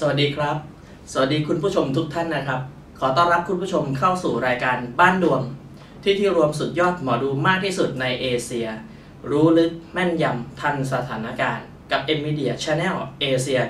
วัสดีครับสวัสดีคุณผู้ชมทุกท่านนะครับขอต้อนรับคุณผู้ชมเข้าสู่รายการบ้านดวงที่รวมสุดยอดหมอดูมากที่สุดในเอเชียรู้ลึกแม่นยำทันสถานการณ์กับ Media Channel เอเชีย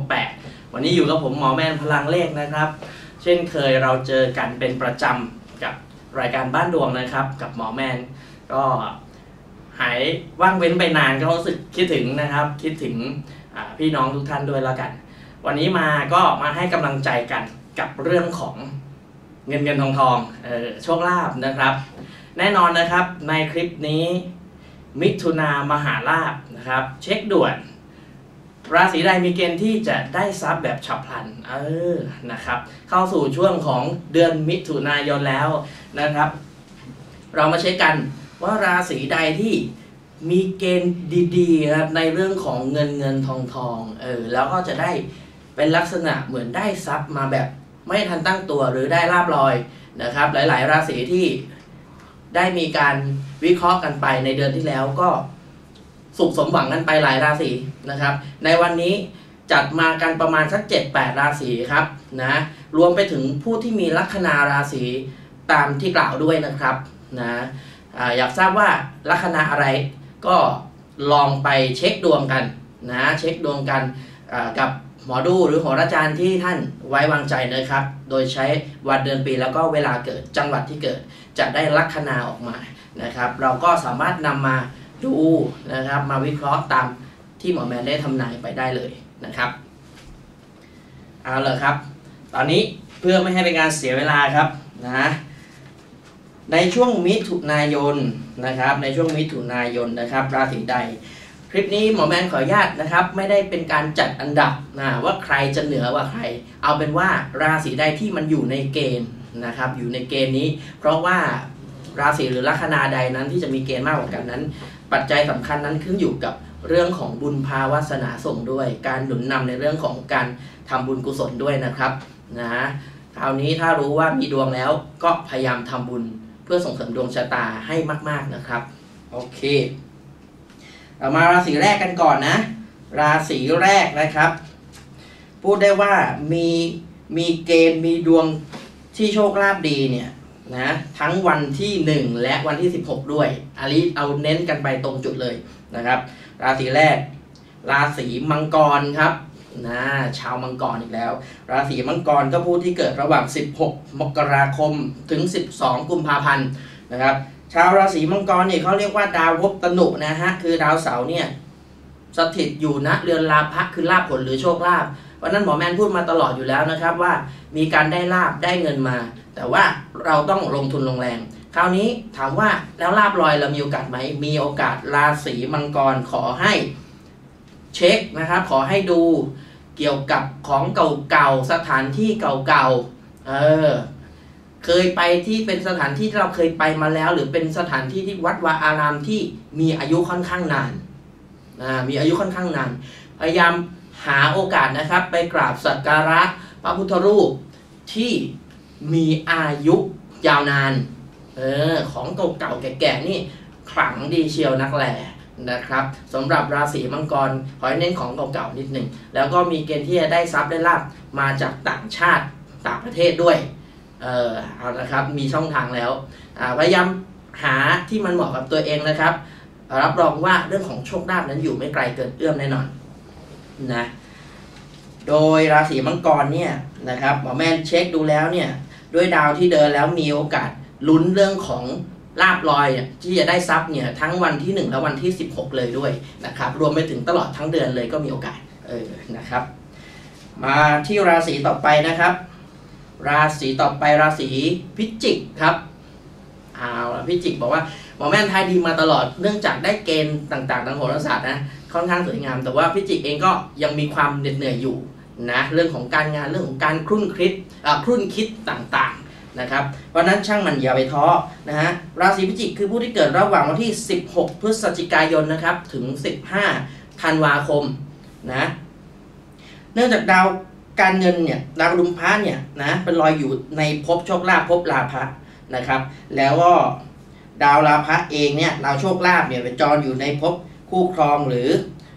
168วันนี้อยู่กับผมหมอแมนพลังเลขนะครับเช่นเคยเราเจอกันเป็นประจำกับรายการบ้านดวงนะครับกับหมอแมนก็หายว่างเว้นไปนานก็รู้สึกคิดถึงนะครับคิดถึงพี่น้องทุกท่านด้วยแล้วกันวันนี้มาให้กำลังใจกันกับเรื่องของเงินทองโชคลาภนะครับแน่นอนนะครับในคลิปนี้มิถุนามหาลาภนะครับเช็คด่วนราศีใดมีเกณฑ์ที่จะได้ทรัพย์แบบฉับพลันนะครับเข้าสู่ช่วงของเดือนมิถุนายนแล้วนะครับเรามาเช็คกันว่าราศีใดที่มีเกณฑ์ดีๆครับในเรื่องของเงินทองแล้วก็จะได้เป็นลักษณะเหมือนได้ทรัพย์มาแบบไม่ทันตั้งตัวหรือได้ลาภลอยนะครับหลายๆราศีที่ได้มีการวิเคราะห์กันไปในเดือนที่แล้วก็สุขสมหวังกันไปหลายราศีนะครับในวันนี้จัดมากันประมาณสัก 7-8 ราศีครับนะรวมไปถึงผู้ที่มีลัคนาราศีตามที่กล่าวด้วยนะครับนะอยากทราบว่าลัคนาอะไรก็ลองไปเช็คดวงกันนะเช็คดวงกันกับหมอดูหรือโหราจารย์ที่ท่านไว้วางใจนะครับโดยใช้วันเดือนปีแล้วก็เวลาเกิดจังหวัดที่เกิดจะได้ลัคนาออกมานะครับเราก็สามารถนำมาดูนะครับมาวิเคราะห์ตามที่หมอแมนได้ทำนายไปได้เลยนะครับเอาเลยครับตอนนี้เพื่อไม่ให้เป็นการเสียเวลาครับนะในช่วงมิถุนายนนะครับในช่วงมิถุนายนนะครับราศีใดคลิปนี้หมอแมนขออนุญาตนะครับไม่ได้เป็นการจัดอันดับว่าใครจะเหนือกว่าใครเอาเป็นว่าราศีใดที่มันอยู่ในเกณฑ์นะครับอยู่ในเกณฑ์นี้เพราะว่าราศีหรือลัคนาใดนั้นที่จะมีเกณฑ์มากกว่ากันนั้นปัจจัยสำคัญนั้นขึ้นอยู่กับเรื่องของบุญภาวาสนาส่งด้วยการหนุนนำในเรื่องของการทำบุญกุศลด้วยนะครับนะคราวนี้ถ้ารู้ว่ามีดวงแล้วก็พยายามทำบุญเพื่อส่งเสริมดวงชะตาให้มากๆนะครับโอเคเรามาราศีแรกกันก่อนนะราศีแรกนะครับพูดได้ว่ามีเกณฑ์มีดวงที่โชคลาภดีเนี่ยนะทั้งวันที่1และวันที่16ด้วยอันนี้เอาเน้นกันไปตรงจุดเลยนะครับราศีแรกราศีมังกรครับนะชาวมังกรอีกแล้วราศีมังกรก็ผู้ที่เกิดระหว่าง16มกราคมถึง12กุมภาพันธ์นะครับชาวราศีมังกรเนี่ยเขาเรียกว่าดาวภพตนุนะฮะคือดาวเสาร์เนี่ยสถิตอยู่ณเรือนลาภะคือลาภผลหรือโชคลาภเพราะนั้นหมอแมนพูดมาตลอดอยู่แล้วนะครับว่ามีการได้ลาภได้เงินมาแต่ว่าเราต้องลงทุนลงแรงคราวนี้ถามว่าแล้วลาภลอยเรามีโอกาสไหมมีโอกาสราศีมังกรขอให้เช็คนะครับขอให้ดูเกี่ยวกับของเก่าๆสถานที่เก่าๆเคยไปที่เป็นสถานที่ที่เราเคยไปมาแล้วหรือเป็นสถานที่ที่วัดวาอารามที่มีอายุค่อนข้างนานมีอายุค่อนข้างนานพยายามหาโอกาสนะครับไปกราบสักการะพระพุทธรูปที่มีอายุยาวนานของเก่าๆแก่ๆนี่ขลังดีเชียวนักแลนะครับสำหรับราศีมังกรขอให้เน้นของเก่าๆนิดหนึ่งแล้วก็มีเกณฑ์ที่จะได้ทรัพย์ได้ลาภมาจากต่างชาติต่างประเทศด้วยเอาละครับมีช่องทางแล้วพยายามหาที่มันเหมาะกับตัวเองนะครับรับรองว่าเรื่องของโชคลาภนั้นอยู่ไม่ไกลเกินเอื้อมแน่นอนนะโดยราศีมังกรเนี่ยนะครับหมอแมนเช็คดูแล้วเนี่ยด้วยดาวที่เดินแล้วมีโอกาสลุ้นเรื่องของลาภลอยที่จะได้ทรัพย์เนี่ยทั้งวันที่1และวันที่16เลยด้วยนะครับรวมไปถึงตลอดทั้งเดือนเลยก็มีโอกาสนะครับมาที่ราศีต่อไปนะครับราศีต่อไปราศีพิจิกครับพิจิกบอกว่าหมอแม่นทายดีมาตลอดเนื่องจากได้เกณฑ์ต่างๆทางโหราศาสตร์นะค่อนข้างสวยงามแต่ว่าพิจิกเองก็ยังมีความเหน็ดเหนื่อยอยู่นะเรื่องของการงานเรื่องของการครุ่นคิดต่างๆนะครับเพราะนั้นช่างมันอย่าไปท้อนะฮะราศีพิจิกคือผู้ที่เกิดระหว่างวันที่16พฤศจิกายนนะครับถึง15ธันวาคมนะเนื่องจากดาวการเงินเนี่ยดาวดุมพระเนี่ยนะเป็นลอยอยู่ในภพโชคลาภภพลาภะนะครับแล้วก็ดาวลาภะเองเนี่ยดาวโชคลาภเนี่ยเป็นจรอยู่ในภพคู่ครองหรือ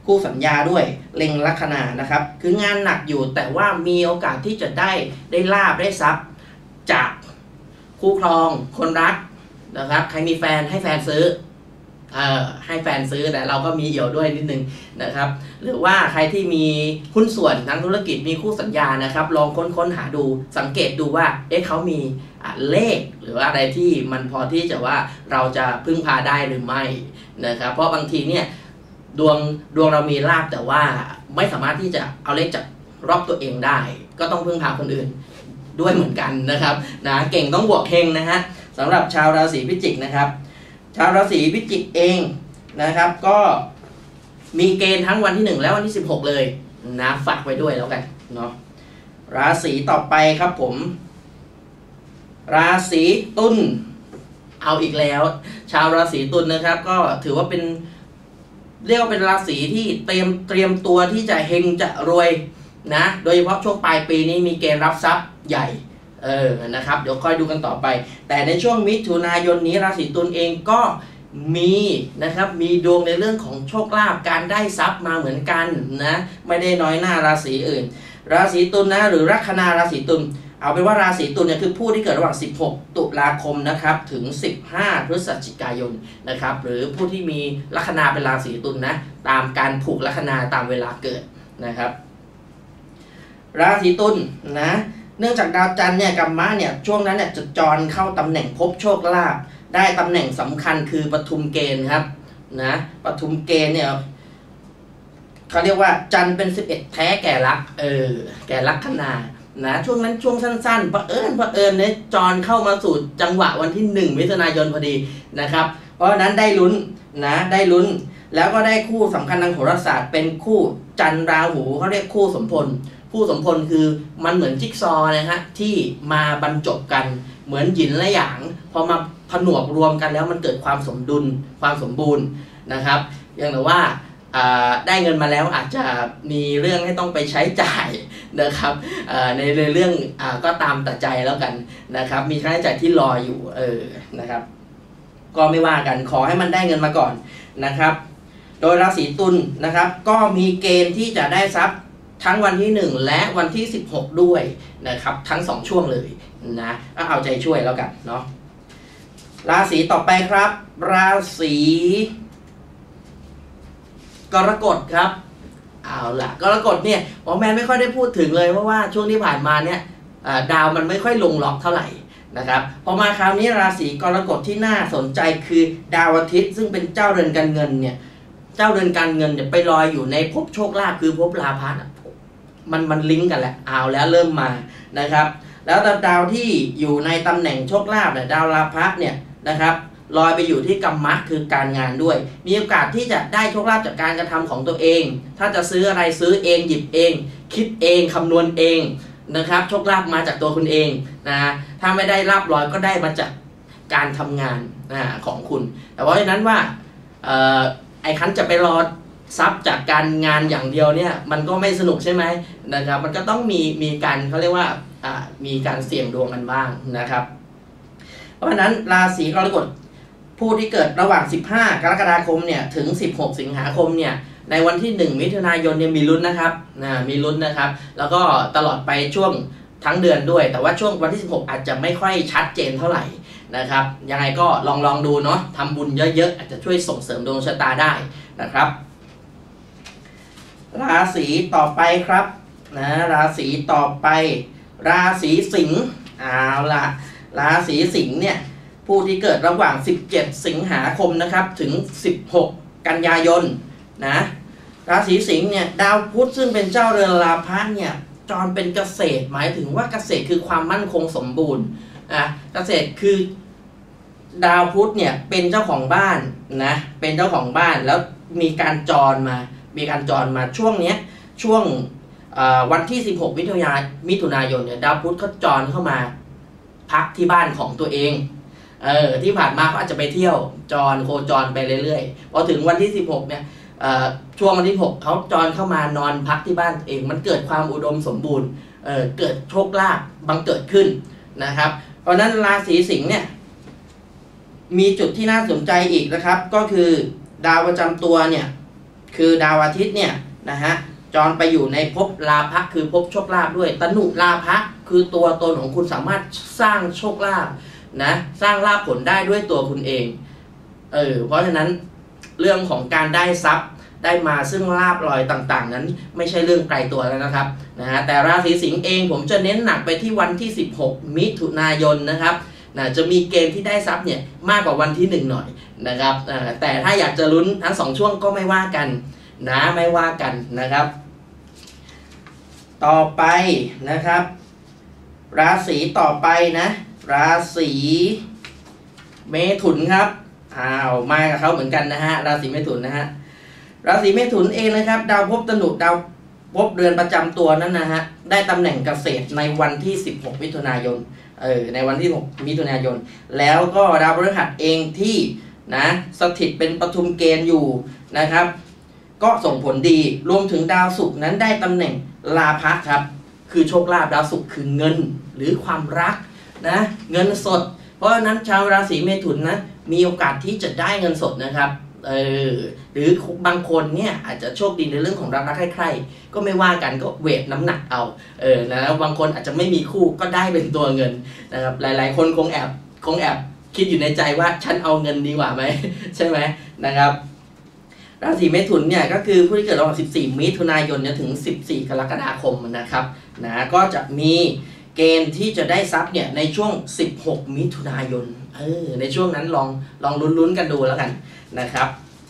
คู่สัญญาด้วยเล็งลัคนานะครับคืองานหนักอยู่แต่ว่ามีโอกาสที่จะได้ลาภได้ทรัพย์จากคู่ครองคนรักนะครับใครมีแฟนให้แฟนซื้อให้แฟนซื้อแต่เราก็มีเอี่ยวด้วยนิดนึงนะครับหรือว่าใครที่มีหุ้นส่วนทางธุรกิจมีคู่สัญญานะครับลองค้นหาดูสังเกตดูว่าเขามีเลขหรือว่าอะไรที่มันพอที่จะว่าเราจะพึ่งพาได้หรือไม่นะครับเพราะบางทีเนี่ยดวงเรามีลาภแต่ว่าไม่สามารถที่จะเอาเลขจากรอบตัวเองได้ก็ต้องพึ่งพาคนอื่นด้วยเหมือนกันนะครับนะเก่งต้องบวกเฮงนะฮะสำหรับชาวราศีพิจิกนะครับชาวราศีพิจิกเองนะครับก็มีเกณฑ์ทั้งวันที่1และวันที่16เลยนะฝากไว้ด้วยแล้วกันเนาะราศีต่อไปครับผมราศีตุลเอาอีกแล้วชาวราศีตุลนะครับก็ถือว่าเป็นเรียกว่าเป็นราศีที่เตรียมตัวที่จะเฮงจะรวยนะโดยเฉพาะช่วงปลายปีนี้มีเกณฑ์รับทรัพย์ใหญ่นะครับเดี๋ยวค่อยดูกันต่อไปแต่ในช่วงมิถุนายนนี้ราศีตุลเองก็มีนะครับมีดวงในเรื่องของโชคลาภการได้ทรัพย์มาเหมือนกันนะไม่ได้น้อยหน้าราศีอื่นราศีตุลนะหรือลัคนาราศีตุลเอาเป็นว่าราศีตุลเนี่ยคือผู้ที่เกิดระหว่าง16ตุลาคมนะครับถึง15พฤศจิกายนนะครับหรือผู้ที่มีลัคนาเป็นราศีตุลนะตามการผูกลัคนาตามเวลาเกิดนะครับราศีตุลนะเนื่องจากดาวจันทร์เนี่ยกัมมะเนี่ยช่วงนั้นเนี่ยจะจรเข้าตำแหน่งภพโชคลาภได้ตำแหน่งสำคัญคือปทุมเกณฑ์ครับนะปทุมเกณฑ์เนี่ยเขาเรียกว่าจันทร์เป็น11แท้แก่ลักแก่ลัคนานะช่วงนั้นช่วงสั้นๆเผอิญเนี่ยจรเข้ามาสู่จังหวะวันที่1มิถุนายนพอดีนะครับเพราะฉะนั้นได้ลุ้นนะได้ลุ้นแล้วก็ได้คู่สำคัญทางโหราศาสตร์เป็นคู่จันทร์ราหูเขาเรียกคู่สมพลคู่สมพลคือมันเหมือนจิ๊กซอว์นะฮะที่มาบรรจบกันเหมือนหยินและหยางพอมาผนวกรวมกันแล้วมันเกิดความสมดุลความสมบูรณ์นะครับอย่างแต่ว่าได้เงินมาแล้วอาจจะมีเรื่องให้ต้องไปใช้จ่ายนะครับในเรื่องก็ตามแต่ใจแล้วกันนะครับมีค่าใช้จ่ายที่รออยู่นะครับก็ไม่ว่ากันขอให้มันได้เงินมาก่อนนะครับโดยราศีตุลนะครับก็มีเกณฑ์ที่จะได้ทรัพย์ทั้งวันที่1และวันที่16ด้วยนะครับทั้ง2ช่วงเลยนะก็เอาใจช่วยแล้วกันเนาะราศีต่อไปครับราศีกรกฎครับเอาล่ะกรกฎเนี่ยหมอแมนไม่ค่อยได้พูดถึงเลยเพราะว่าช่วงที่ผ่านมาเนี่ยดาวมันไม่ค่อยลงล็อกเท่าไหร่นะครับพอมาคราวนี้ราศีกรกฎที่น่าสนใจคือดาวอาทิตย์ซึ่งเป็นเจ้าเรือนการเงินเนี่ยเจ้าเรือนการเงินเนี่ยไปลอยอยู่ในภพโชคลาภคือภพลาภะมันลิงก์กันแหละเอาแล้วเริ่มมานะครับแล้วดาวที่อยู่ในตำแหน่งโชคลาภเนี่ยดาวลาภะเนี่ยนะครับลอยไปอยู่ที่กัมมะคือการงานด้วยมีโอกาสที่จะได้โชคลาภจากการกระทำของตัวเองถ้าจะซื้ออะไรซื้อเองหยิบเองคิดเองคำนวณเองนะครับโชคลาภมาจากตัวคุณเองนะถ้าไม่ได้ลาภลอยก็ได้มาจากการทำงานของคุณแต่เพราะฉะนั้นว่าไอ้คันจะไปรอทรัพย์จากการงานอย่างเดียวเนี่ยมันก็ไม่สนุกใช่ไหมนะครับมันก็ต้องมีการเขาเรียกว่ามีการเสี่ยงดวงกันบ้างนะครับเพราะฉะนั้นราศีกรกฎผู้ที่เกิดระหว่าง15กรกฎาคมเนี่ยถึง16สิงหาคมเนี่ยในวันที่1มิถุนายนเนี่ยมีลุ้นนะครับมีลุ้นนะครับแล้วก็ตลอดไปช่วงทั้งเดือนด้วยแต่ว่าช่วงวันที่16อาจจะไม่ค่อยชัดเจนเท่าไหร่นะครับยังไงก็ลองดูเนาะทำบุญเยอะๆอาจจะช่วยส่งเสริมดวงชะตาได้นะครับราศีต่อไปครับนะราศีต่อไปราศีสิงห์เอาล่ะราศีสิงห์เนี่ยผู้ที่เกิดระหว่าง17สิงหาคมนะครับถึง16กันยายนนะราศีสิงห์เนี่ยดาวพุธซึ่งเป็นเจ้าเรือนลาภะเนี่ยจรเป็นเกษตรหมายถึงว่าเกษตรคือความมั่นคงสมบูรณ์เกษตรคือดาวพุธเนี่ยเป็นเจ้าของบ้านนะเป็นเจ้าของบ้านแล้วมีการจรมาช่วงนี้ช่วงวันที่16มิถุนายนเนี่ยดาวพุธเขาจรเข้ามาพักที่บ้านของตัวเองที่ผ่านมาเขาอาจจะไปเที่ยวโคจรไปเรื่อยๆพอถึงวันที่16เนี่ยช่วงวันที่6เขาจรเข้ามานอนพักที่บ้านตัวเองมันเกิดความอุดมสมบูรณ์เกิดโชคลาภบังเกิดขึ้นนะครับเพราะนั้นราศีสิงห์เนี่ยมีจุดที่น่าสนใจอีกนะครับก็คือดาวประจำตัวเนี่ยคือดาวอาทิตย์เนี่ยนะฮะจรไปอยู่ในภพลาภะคือภพโชคลาภด้วยตนุลาภะคือตัวตนของคุณสามารถสร้างโชคลาภนะสร้างลาภผลได้ด้วยตัวคุณเองเพราะฉะนั้นเรื่องของการได้ทรัพย์ได้มาซึ่งลาภลอยต่างๆนั้นไม่ใช่เรื่องไกลตัวแล้วนะครับนะฮะแต่ราศีสิงห์เองผมจะเน้นหนักไปที่วันที่16มิถุนายนนะครับจะมีเกณฑ์ที่ได้ทรัพย์เนี่ยมากกว่าวันที่1หน่อยนะครับแต่ถ้าอยากจะลุ้นทั้ง2ช่วงก็ไม่ว่ากันนะไม่ว่ากันนะครับต่อไปนะครับราศีต่อไปนะราศีเมถุนครับมากับเขาเหมือนกันนะฮะราศีเมถุนนะฮะราศีเมถุนเองนะครับดาวภพตนุดาวภพเรือนประจำตัวนั้นนะฮะได้ตำแหน่งเกษตรในวันที่16มิถุนายนในวันที่6มิถุนายนแล้วก็ดาวพฤหัสเองที่นะสถิตเป็นปฐุมเกณฑ์อยู่นะครับก็ส่งผลดีรวมถึงดาวศุกร์นั้นได้ตำแหน่งลาภะครับคือโชคลาภดาวศุกร์คือเงินหรือความรักนะเงินสดเพราะฉะนั้นชาวราศีเมถุนนะมีโอกาสที่จะได้เงินสดนะครับหรือบางคนเนี่ยอาจจะโชคดีในเรื่องของรักใคร่ๆก็ไม่ว่ากันก็เวทน้ำหนักเอานะบางคนอาจจะไม่มีคู่ก็ได้เป็นตัวเงินนะครับหลายๆคนคงแอบคิดอยู่ในใจว่าฉันเอาเงินดีกว่าไหม ใช่ไหมนะครับราศีเมถุนเนี่ยก็คือผู้ที่เกิดระหว่าง14มิถุนายนถึง14กรกฎาคมนะครับนะก็จะมีเกณฑ์ที่จะได้ทรัพย์เนี่ยในช่วง16มิถุนายนในช่วงนั้นลองลุ้นๆกันดูแล้วกันนะครับ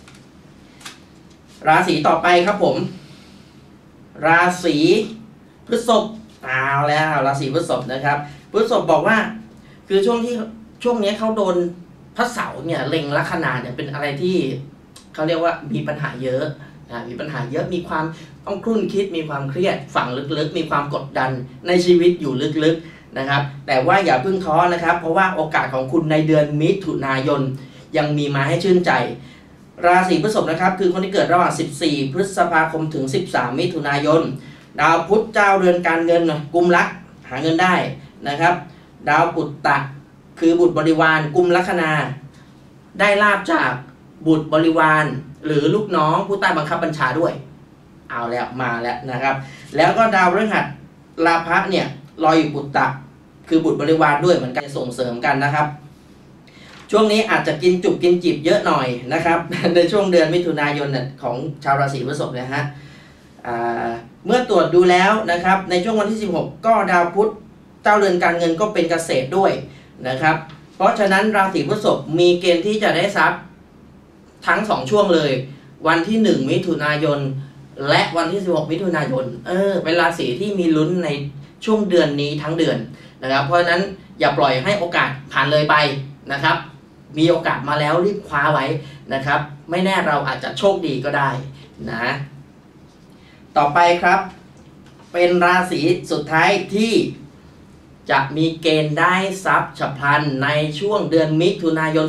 ราศีต่อไปครับผมราศีพฤษภแล้วราศีพฤษภนะครับพฤษภบอกว่าคือช่วงนี้เขาโดนพระเสาร์เนี่ยเล็งลัคนาเนี่ยเป็นอะไรที่เขาเรียกว่ามีปัญหาเยอะมีปัญหาเยอะมีความต้องครุ่นคิดมีความเครียดฝังลึกๆมีความกดดันในชีวิตอยู่ลึกๆนะครับแต่ว่าอย่าเพิ่งท้อนะครับเพราะว่าโอกาสของคุณในเดือนมิถุนายนยังมีมาให้ชื่นใจราศีพฤษภนะครับคือคนที่เกิดระหว่าง14พฤษภาคมถึง13มิถุนายนดาวพุธเจ้าเรือนการเงินกุมลักหาเงินได้นะครับดาวปุตตะคือบุตรบริวารกุมลัคนาได้ลาภจากบุตรบริวารหรือลูกน้องผู้ใต้บังคับบัญชาด้วยเอาแล้วมาแล้วนะครับแล้วก็ดาวพฤหัสลาภะเนี่ยลอยอยู่ปุตตะคือบุตรบริวารด้วยเหมือนกันส่งเสริมกันนะครับช่วงนี้อาจจะกินจุบกินจิบเยอะหน่อยนะครับ ในช่วงเดือนมิถุนายนของชาวราศีพฤษภนะฮะเมื่อตรวจดูแล้วนะครับในช่วงวันที่16ก็ดาวพุธเจ้าเรือนการเงินก็เป็นเกษตรด้วยนะครับเพราะฉะนั้นราศีพฤษภมีเกณฑ์ที่จะได้ทรัพย์ทั้ง2ช่วงเลยวันที่1มิถุนายนและวันที่16มิถุนายนเป็นราศีที่มีลุ้นในช่วงเดือนนี้ทั้งเดือนนะครับเพราะฉะนั้นอย่าปล่อยให้โอกาสผ่านเลยไปนะครับมีโอกาสมาแล้วรีบคว้าไว้นะครับไม่แน่เราอาจจะโชคดีก็ได้นะต่อไปครับเป็นราศีสุดท้ายที่จะมีเกณฑ์ได้ทรัพย์ฉับพลันในช่วงเดือนมิถุนายน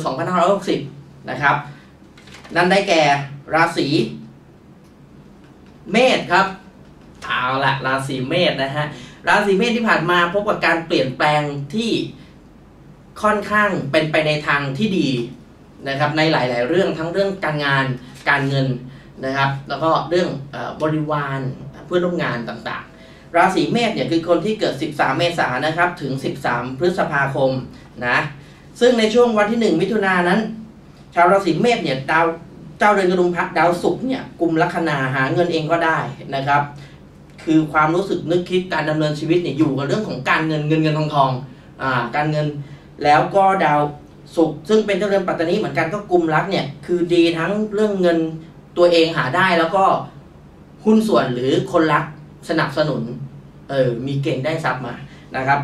2560นะครับนั่นได้แก่ราศีเมษครับเอาละราศีเมษนะฮะราศีเมษที่ผ่านมาพบกับการเปลี่ยนแปลงที่ค่อนข้างเป็นไปในทางที่ดีนะครับในหลายๆเรื่องทั้งเรื่องการงานการเงินนะครับแล้วก็เรื่องบริวารเพื่อนร่วมงานต่างๆราศีเมษเนี่ยคือคนที่เกิด13เมษายนนะครับถึง13พฤษภาคมนะซึ่งในช่วงวันที่1มิถุนายนนั้นชาวราศีเมษเนี่ยดาวเจ้าเรือนกระดุมพระดาวศุกร์เนี่ยกุมลัคนาหาเงินเองก็ได้นะครับคือความรู้สึกนึกคิดการดำเนินชีวิตเนี่ยอยู่กับเรื่องของการเงินทองการเงินแล้วก็ดาวศุกร์ซึ่งเป็นเจ้าเรือนปัตตานีเหมือนกันก็กุมลักเนี่ยคือดีทั้งเรื่องเงินตัวเองหาได้แล้วก็หุ้นส่วนหรือคนรักสนับสนุนมีเกณฑ์ได้ทรัพย์มานะครับ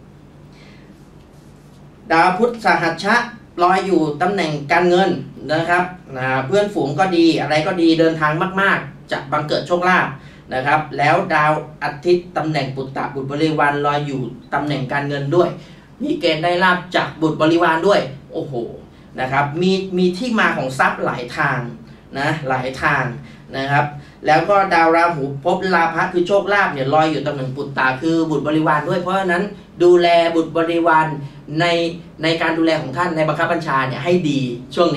ดาวพุธสหัชชะลอยอยู่ตำแหน่งการเงินนะครับเพื่อนฝูงก็ดีอะไรก็ดีเดินทางมากๆจะบังเกิดโชคลาภนะครับแล้วดาวอาทิตย์ตำแหน่งปุตตะบุตรบริวารลอยอยู่ตำแหน่งการเงินด้วยมีเกณฑ์ได้ลาภจากบุตรบริวารด้วยโอ้โหนะครับมีที่มาของทรัพย์หลายทางนะหลายทางนะครับแล้วก็ดาวราหูภพลาภะคือโชคลาภเนี่ยลอยอยู่ตำแหน่งปุตตะคือบุตรบริวารด้วยเพราะฉะนั้นดูแลบุตรบริวารในการดูแลของท่านในบังคับบัญชาเนี่ยให้ดีช่วงเนี้ย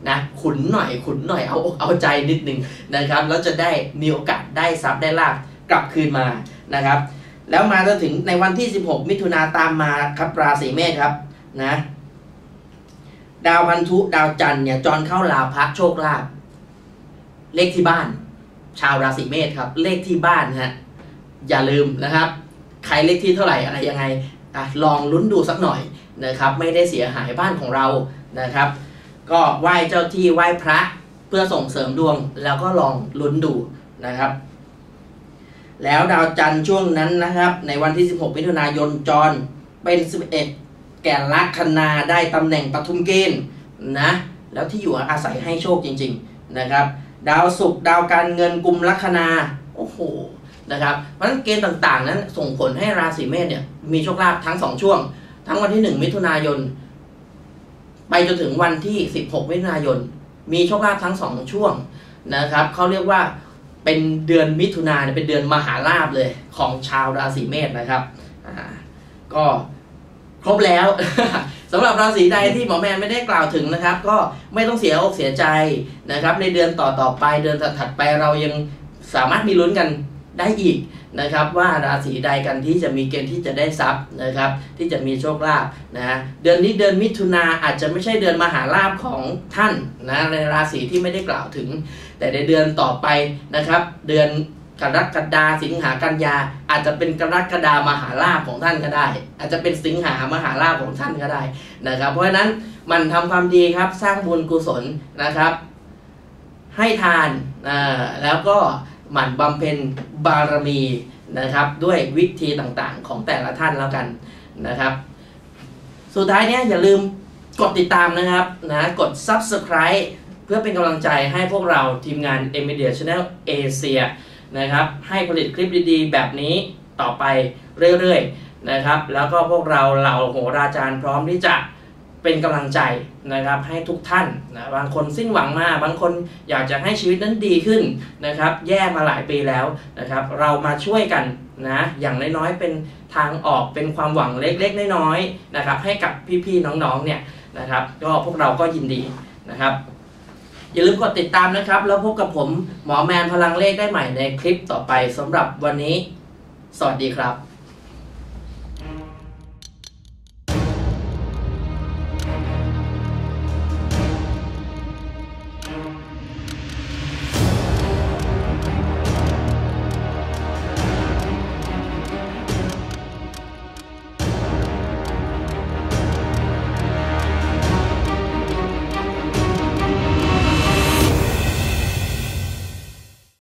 นะขุนหน่อยเอาใจนิดนึงนะครับแล้วจะได้มีโอกาสได้ทรัพย์ได้ลาภกลับคืนมานะครับแล้วมาจนถึงในวันที่16มิถุนาตามมาครับราศีเมษครับนะดาวพันธุดาวจันทร์เนี่ยจรเข้าลาภโชคลาภเลขที่บ้านชาวราศีเมษครับเลขที่บ้านฮะอย่าลืมนะครับใครเลขที่เท่าไหร่อะไรยังไงลองลุ้นดูสักหน่อยนะครับไม่ได้เสียหายบ้านของเรานะครับก็ไหว้เจ้าที่ไหว้พระเพื่อส่งเสริมดวงแล้วก็ลองลุ้นดูนะครับแล้วดาวจันทร์ช่วงนั้นนะครับในวันที่16มิถุนายนจรเป็น11แก่ลัคนาได้ตำแหน่งปทุมเกณฑ์นะแล้วที่อยู่อาศัยให้โชคจริงๆนะครับดาวศุกร์ดาวการเงินกุมลัคนาโอ้โหนะครับเพราะฉะนั้นเกณฑ์ต่างๆนั้นส่งผลให้ราศีเมษเนี่ยมีโชคลาภทั้ง2ช่วงทั้งวันที่1มิถุนายนไปจนถึงวันที่16มิถุนายนมีโชคลาภทั้ง2ช่วงนะครับเขาเรียกว่าเป็นเดือนมิถุนาเป็นเดือนมหาลาภเลยของชาวราศีเมษนะครับก็ครบแล้ว สำหรับราศีใดที่หมอแมนไม่ได้กล่าวถึงนะครับก็ไม่ต้องเสียอกเสียใจนะครับในเดือนต่อไปเดือนถัดไปเรายังสามารถมีลุ้นกันได้อีกนะครับว่าราศีใดกันที่จะมีเกณฑ์ที่จะได้ทรัพย์นะครับที่จะมีโชคลาภนะเดือนนี้เดือนมิถุนาอาจจะไม่ใช่เดือนมหาลาภของท่านนะในราศีที่ไม่ได้กล่าวถึงแต่ในเดือนต่อไปนะครับเดือนกรกฎาสิงหากันยาอาจจะเป็นกรกฎามหาลาภของท่านก็ได้อาจจะเป็นสิงหามหาลาภของท่านก็ได้นะครับเพราะฉะนั้นมันทำความดีครับสร้างบุญกุศลนะครับให้ทานแล้วก็หมั่นบำเพ็ญบารมีนะครับด้วยวิธีต่างๆของแต่ละท่านแล้วกันนะครับสุดท้ายนี้อย่าลืมกดติดตามนะครับกด Subscribe เพื่อเป็นกำลังใจให้พวกเราทีมงาน Media Channel Asia นะครับให้ผลิตคลิปดีๆแบบนี้ต่อไปเรื่อยๆนะครับแล้วก็พวกเราเหล่าโหราจารย์พร้อมที่จะเป็นกำลังใจนะครับให้ทุกท่านนะบางคนสิ้นหวังมาบางคนอยากจะให้ชีวิตนั้นดีขึ้นนะครับแย่มาหลายปีแล้วนะครับเรามาช่วยกันนะอย่างน้อยๆเป็นทางออกเป็นความหวังเล็กๆน้อยๆนะครับให้กับพี่ๆน้องๆเนี่ยนะครับก็พวกเราก็ยินดีนะครับอย่าลืมกดติดตามนะครับแล้วพบกับผมหมอแมนพลังเลขได้ใหม่ในคลิปต่อไปสำหรับวันนี้สวัสดีครับ